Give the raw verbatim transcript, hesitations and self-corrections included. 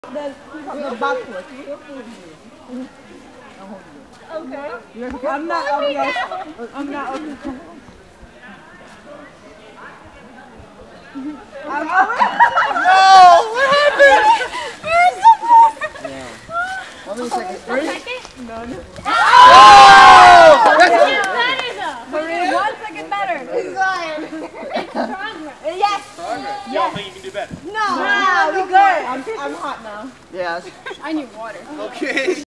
The, the backwards. Okay. I'm not okay. I'm not okay. I'm No! What happened? Yeah. How many seconds? Three? No, no. Oh! Marie, one second better. It's fine. It's progress. Yes. Progress. Yes. Y'all think you can do better? No. No, we good. I'm, I'm hot now. Yes. I need water. Okay.